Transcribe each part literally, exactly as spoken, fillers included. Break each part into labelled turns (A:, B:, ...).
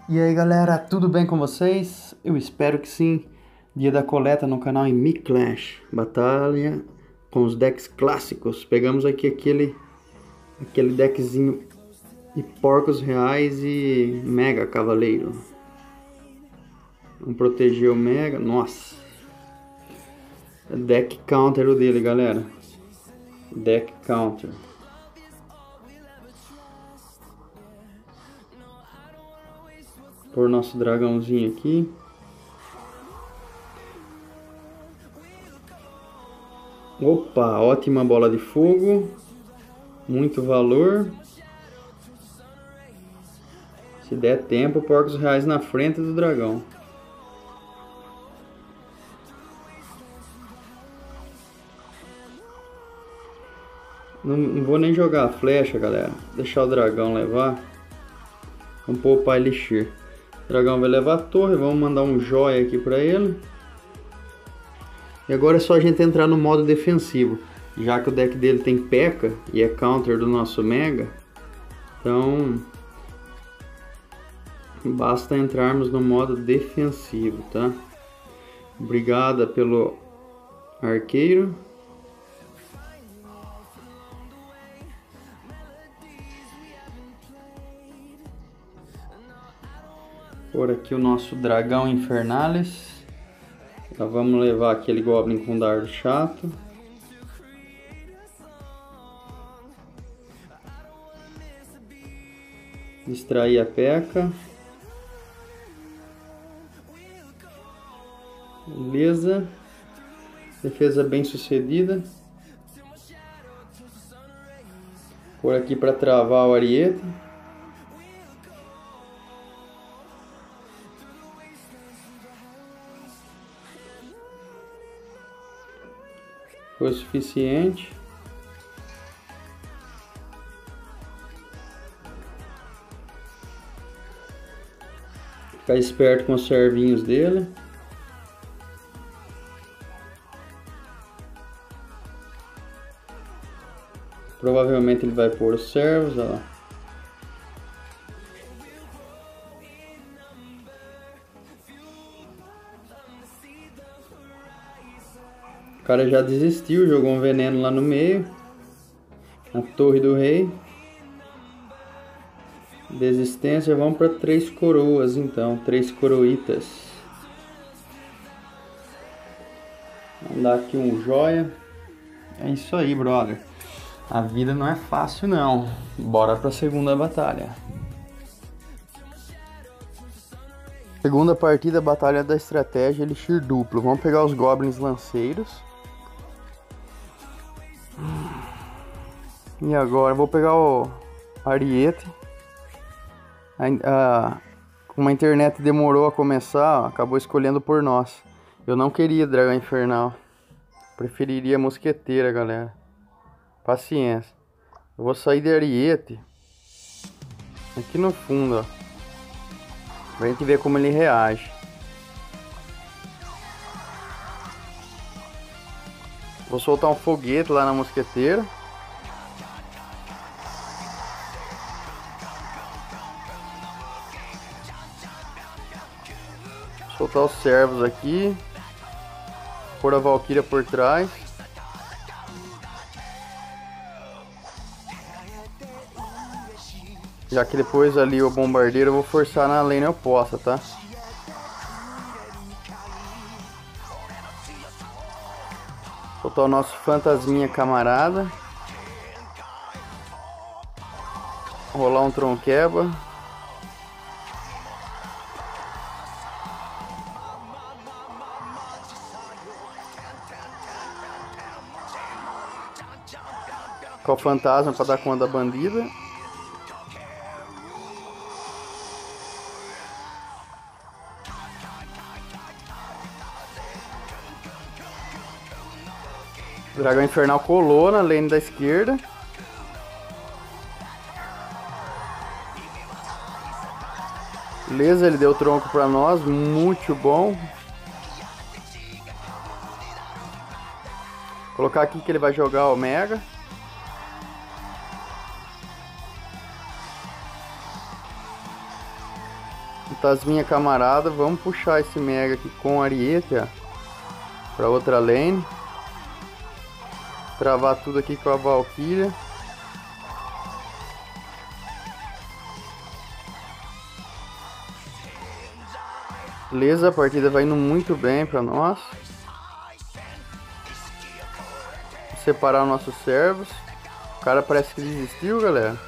A: E aí galera, tudo bem com vocês? Eu espero que sim. Dia da coleta no canal em Mi Clash. Batalha com os decks clássicos. Pegamos aqui aquele aquele deckzinho de porcos reais e mega cavaleiro. Vamos proteger o mega. Nossa. Deck counter o dele, galera. Deck counter. Por nosso dragãozinho aqui. Opa, ótima bola de fogo. Muito valor. Se der tempo, porcos reais na frente do dragão. Não, não vou nem jogar a flecha, galera. Deixar o dragão levar. Vamos poupar elixir. O dragão vai levar a torre. Vamos mandar um joia aqui pra ele. E agora é só a gente entrar no modo defensivo. Já que o deck dele tem P.E.K.K.A e é counter do nosso Mega. Então basta entrarmos no modo defensivo, tá? Obrigada pelo arqueiro. Por aqui o nosso dragão Infernalis. Já vamos levar aquele Goblin com dardo chato. Distrair a P.E.K.K.A. Beleza. Defesa bem sucedida. Por aqui para travar o Ariete. Foi o suficiente. Ficar esperto com os servinhos dele. Provavelmente ele vai pôr os servos, olha lá. O cara já desistiu, jogou um veneno lá no meio. Na torre do rei. Desistência, vamos para três coroas então, três coroitas. Vamos dar aqui um joia. É isso aí, brother. A vida não é fácil não. Bora para a segunda batalha. Segunda partida, batalha da estratégia elixir duplo. Vamos pegar os goblins lanceiros. E agora vou pegar o Ariete. A, a, como a internet demorou a começar, ó, acabou escolhendo por nós. Eu não queria dragão infernal. Preferiria mosqueteira, galera. Paciência. Eu vou sair de Ariete. Aqui no fundo, ó. Pra gente ver como ele reage. Vou soltar um foguete lá na mosqueteira. Soltar os servos aqui. Pôr a Valkyria por trás. Já que depois ali o bombardeiro eu vou forçar na lane oposta, tá? Soltar o nosso fantasminha camarada. Rolar um tronqueba. Com o fantasma para dar conta da bandida. O dragão infernal colou na lane da esquerda. Beleza, ele deu tronco para nós, muito bom. Vou colocar aqui que ele vai jogar o Mega. Fantasminha camarada, vamos puxar esse mega aqui com ariete, ó, pra outra lane. Travar tudo aqui com a Valkyria. Beleza, a partida vai indo muito bem pra nós. Separar os nossos servos. O cara parece que desistiu, galera.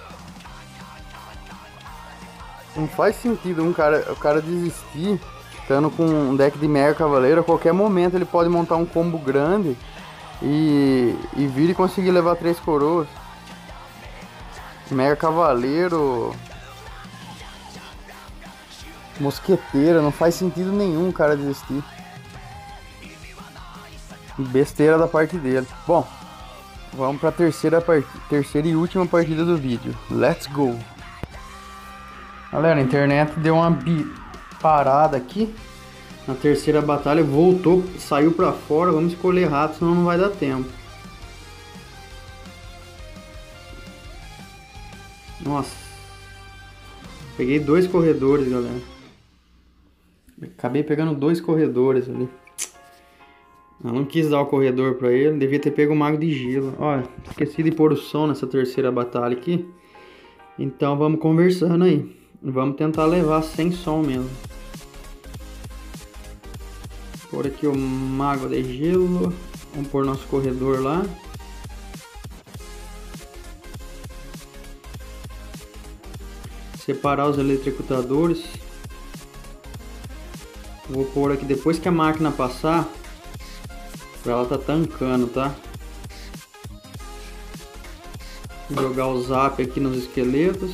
A: Não faz sentido um cara, o cara desistir estando com um deck de Mega Cavaleiro. A qualquer momento ele pode montar um combo grande e, e vir e conseguir levar três coroas. Mega Cavaleiro, mosqueteira, não faz sentido nenhum o cara desistir. Besteira da parte dele. Bom, vamos para a terceira, part... terceira e última partida do vídeo. Let's go! Galera, a internet deu uma bi... parada aqui. Na terceira batalha voltou, saiu para fora. Vamos escolher rato, senão não vai dar tempo. Nossa. Peguei dois corredores, galera. Acabei pegando dois corredores ali. Eu não quis dar o corredor pra ele. Devia ter pego o mago de gelo. Olha, esqueci de pôr o som nessa terceira batalha aqui. Então vamos conversando aí. Vamos tentar levar sem som mesmo. Pôr aqui o mago de gelo. Vamos pôr nosso corredor lá. Separar os eletrocutadores. Vou pôr aqui depois que a máquina passar. Pra ela tá tancando, tá? Jogar o zap aqui nos esqueletos.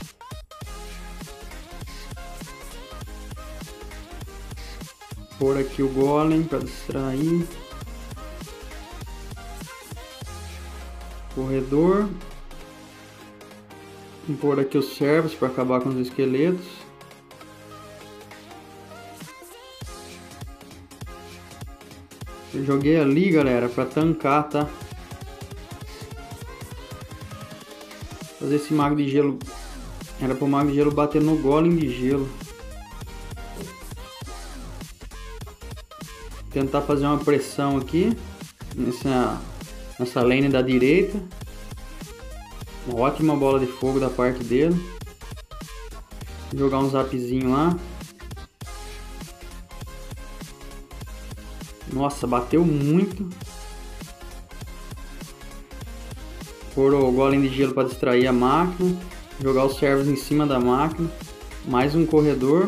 A: Pôr aqui o golem para distrair. Corredor. Vou pôr aqui os servos para acabar com os esqueletos. Eu joguei ali, galera, para tancar, tá? Fazer esse mago de gelo. Era para o mago de gelo bater no golem de gelo. Tentar fazer uma pressão aqui nessa, nessa lane da direita. Uma ótima bola de fogo da parte dele. Jogar um zapzinho lá. Nossa, bateu muito. Pôr o golem de gelo para distrair a máquina. Jogar os servos em cima da máquina. Mais um corredor.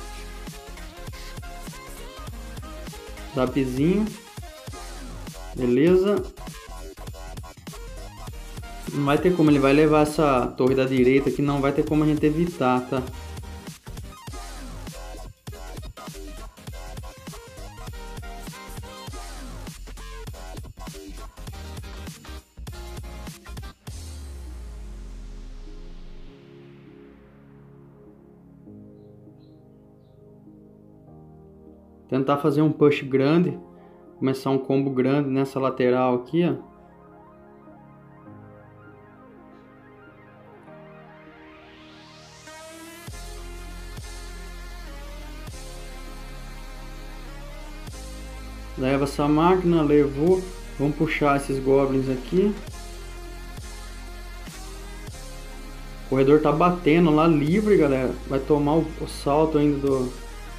A: Zapzinho. Beleza. Não vai ter como, ele vai levar essa torre da direita que não vai ter como a gente evitar, tá? Tentar fazer um push grande, começar um combo grande nessa lateral aqui, ó. Leva essa máquina, levou. Vamos puxar esses goblins aqui. O corredor tá batendo lá livre, galera. Vai tomar o, o salto ainda do...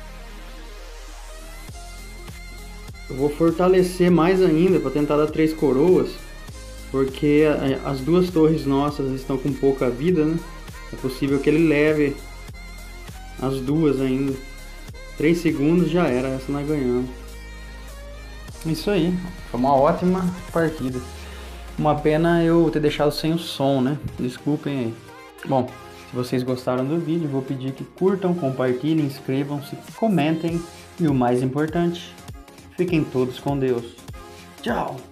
A: Eu vou fortalecer mais ainda para tentar dar três coroas. Porque as duas torres nossas estão com pouca vida, né? É possível que ele leve as duas ainda. três segundos já era, essa nós ganhamos. Isso aí, foi uma ótima partida. Uma pena eu ter deixado sem o som, né? Desculpem aí. Bom, se vocês gostaram do vídeo, vou pedir que curtam, compartilhem, inscrevam-se, comentem e o mais importante, fiquem todos com Deus. Tchau!